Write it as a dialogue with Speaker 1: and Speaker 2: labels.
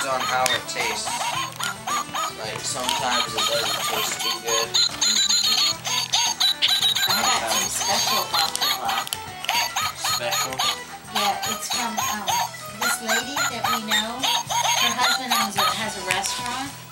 Speaker 1: depends on how it tastes. Like, sometimes it doesn't taste too good.
Speaker 2: I got some special baklava.
Speaker 1: Special?
Speaker 2: Yeah, it's from this lady that we know. Her husband has a restaurant.